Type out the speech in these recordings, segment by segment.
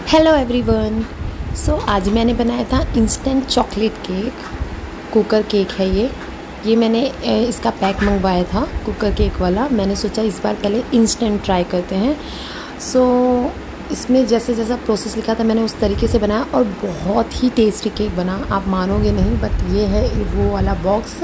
Hello everyone. आज मैंने बनाया था instant chocolate cake. Cooker cake है ये मैंने इसका पैक मंगवाया था कुकर केक वाला। मैंने सोचा इस बार पहले इंस्टेंट ट्राई करते हैं। इसमें जैसा प्रोसेस लिखा था मैंने उस तरीके से बनाया और बहुत ही टेस्टी केक बना। आप मानोगे नहीं, बट ये है वो वाला बॉक्स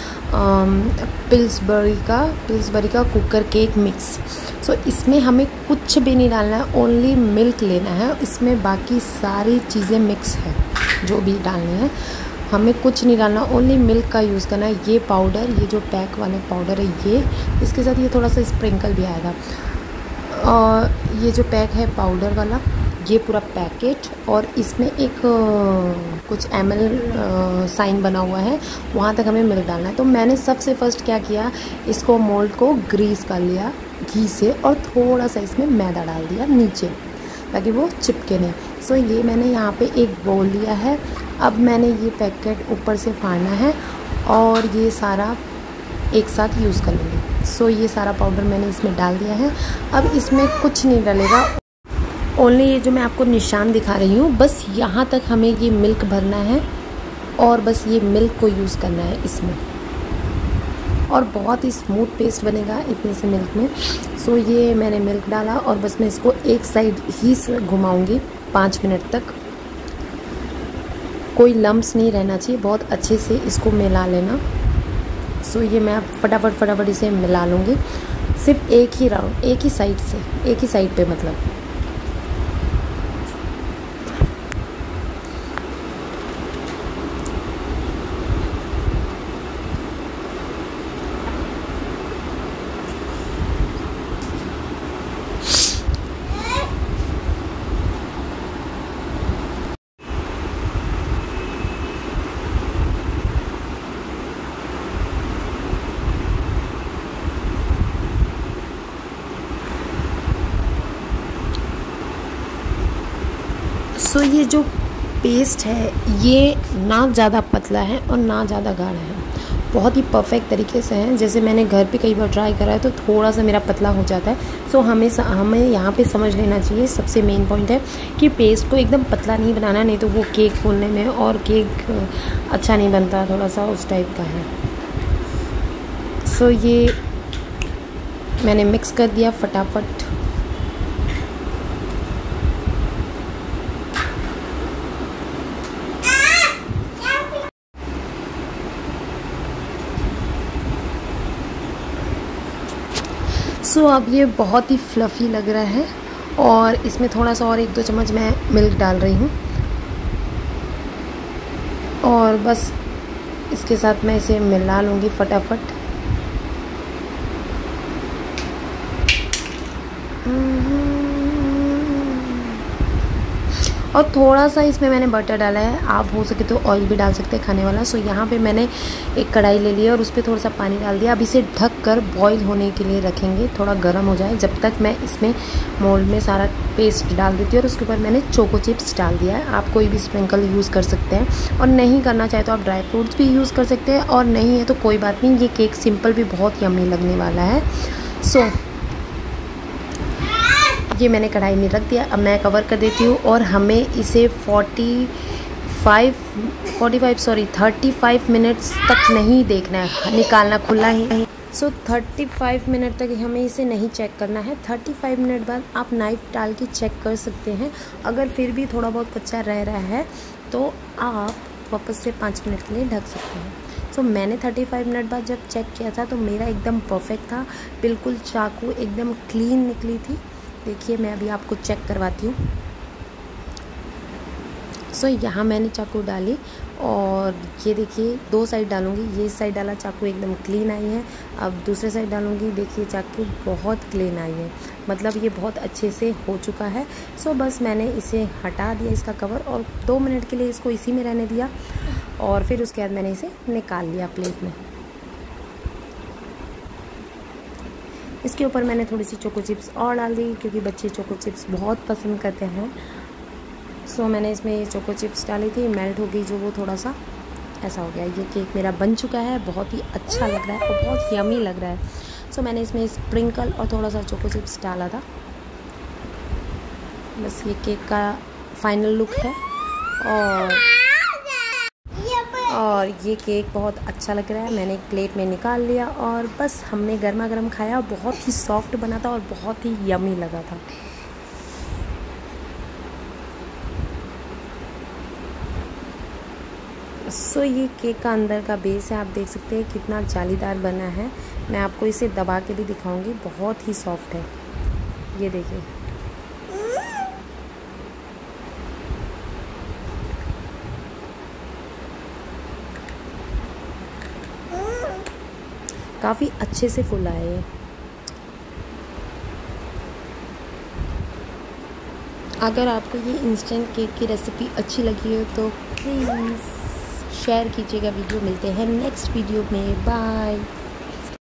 पिल्सबरी का कुकर केक मिक्स। इसमें हमें कुछ भी नहीं डालना है, ओनली मिल्क लेना है। इसमें बाकी सारी चीज़ें मिक्स है, जो भी डालनी है हमें कुछ नहीं डालना, ओनली मिल्क का यूज़ करना है। ये पाउडर, ये जो पैक वाला पाउडर है इसके साथ ये थोड़ा सा स्प्रिंकल भी आएगा। और ये जो पैक है पाउडर वाला, ये पूरा पैकेट, और इसमें एक कुछ ml साइन बना हुआ है, वहाँ तक हमें मिल्क डालना है। तो मैंने सबसे फर्स्ट क्या किया, इसको मोल्ड को ग्रीस कर लिया घी से और थोड़ा सा इसमें मैदा डाल दिया नीचे ताकि वो चिपके नहीं। ये मैंने यहाँ पे एक बोल लिया है। अब मैंने ये पैकेट ऊपर से फाड़ना है और ये सारा एक साथ यूज़ कर लेंगे। ये सारा पाउडर मैंने इसमें डाल दिया है। अब इसमें कुछ नहीं डलेगा, ओनली ये जो मैं आपको निशान दिखा रही हूँ, बस यहाँ तक हमें ये मिल्क भरना है और बस ये मिल्क को यूज़ करना है इसमें, और बहुत ही स्मूथ पेस्ट बनेगा इतने से मिल्क में। ये मैंने मिल्क डाला और बस मैं इसको एक साइड ही घुमाऊँगी 5 मिनट तक। कोई लम्प्स नहीं रहना चाहिए, बहुत अच्छे से इसको मिला लेना। ये मैं फटाफट इसे मिला लूँगी, सिर्फ एक ही राउंड, एक ही साइड पे मतलब। ये जो पेस्ट है ये ना ज़्यादा पतला है और ना ज़्यादा गाढ़ा है, बहुत ही परफेक्ट तरीके से है। जैसे मैंने घर पे कई बार ट्राई करा है तो थोड़ा सा मेरा पतला हो जाता है। हमें यहाँ पे समझ लेना चाहिए, सबसे मेन पॉइंट है कि पेस्ट को एकदम पतला नहीं बनाना, नहीं तो वो केक फूलने में और केक अच्छा नहीं बनता, थोड़ा सा उस टाइप का है। ये मैंने मिक्स कर दिया फटाफट। अब ये बहुत ही फ्लफ़ी लग रहा है और इसमें थोड़ा सा और 1-2 चम्मच मैं मिल्क डाल रही हूँ और बस इसके साथ मैं इसे मिला लूँगी फटाफट। और थोड़ा सा इसमें मैंने बटर डाला है, आप हो सके तो ऑयल भी डाल सकते हैं खाने वाला। यहाँ पे मैंने एक कढ़ाई ले लिया और उस पर थोड़ा सा पानी डाल दिया। अब इसे ढक कर बॉईल होने के लिए रखेंगे, थोड़ा गर्म हो जाए जब तक। मैं इसमें मोल्ड में सारा पेस्ट डाल देती हूँ और उसके ऊपर मैंने चोको चिप्स डाल दिया है। आप कोई भी स्प्रिंकल यूज़ कर सकते हैं और नहीं करना चाहे तो आप ड्राई फ्रूट्स भी यूज़ कर सकते हैं, और नहीं है तो कोई बात नहीं। ये केक सिंपल भी बहुत यम्मी लगने वाला है। ये मैंने कढ़ाई में रख दिया। अब मैं कवर कर देती हूँ और हमें इसे 35 मिनट्स तक नहीं देखना है, निकालना खुला ही। 35 मिनट तक हमें इसे नहीं चेक करना है। 35 मिनट बाद आप नाइफ़ डाल के चेक कर सकते हैं। अगर फिर भी थोड़ा बहुत कच्चा रह रहा है तो आप वापस से 5 मिनट के लिए ढक सकते हैं। मैंने 35 मिनट बाद जब चेक किया था तो मेरा एकदम परफेक्ट था, बिल्कुल चाकू एकदम क्लीन निकली थी। देखिए मैं अभी आपको चेक करवाती हूँ। यहाँ मैंने चाकू डाली और ये देखिए 2 साइड डालूँगी। ये साइड डाला, चाकू एकदम क्लीन आई है। अब दूसरे साइड डालूँगी, देखिए चाकू बहुत क्लीन आई है, मतलब ये बहुत अच्छे से हो चुका है। बस मैंने इसे हटा दिया इसका कवर और 2 मिनट के लिए इसको इसी में रहने दिया और फिर उसके बाद मैंने इसे निकाल लिया प्लेट में। इसके ऊपर मैंने थोड़ी सी चोको चिप्स और डाल दी क्योंकि बच्चे चोको चिप्स बहुत पसंद करते हैं। मैंने इसमें ये चोको चिप्स डाली थी, मेल्ट हो गई जो वो थोड़ा सा ऐसा हो गया। ये केक मेरा बन चुका है, बहुत ही अच्छा लग रहा है और बहुत यमी लग रहा है। मैंने इसमें स्प्रिंकल और थोड़ा सा चोको चिप्स डाला था। बस ये केक का फाइनल लुक है। और ये केक बहुत अच्छा लग रहा है। मैंने एक प्लेट में निकाल लिया और बस हमने गर्मा गर्म खाया। बहुत ही सॉफ्ट बना था और बहुत ही यमी लगा था। सो ये केक का अंदर का बेस है, आप देख सकते हैं कितना जालीदार बना है। मैं आपको इसे दबा के भी दिखाऊंगी, बहुत ही सॉफ्ट है। ये देखिए, काफ़ी अच्छे से फूला है ये। अगर आपको ये इंस्टेंट केक की रेसिपी अच्छी लगी हो तो प्लीज़ शेयर कीजिएगा वीडियो। मिलते हैं नेक्स्ट वीडियो में, बाय।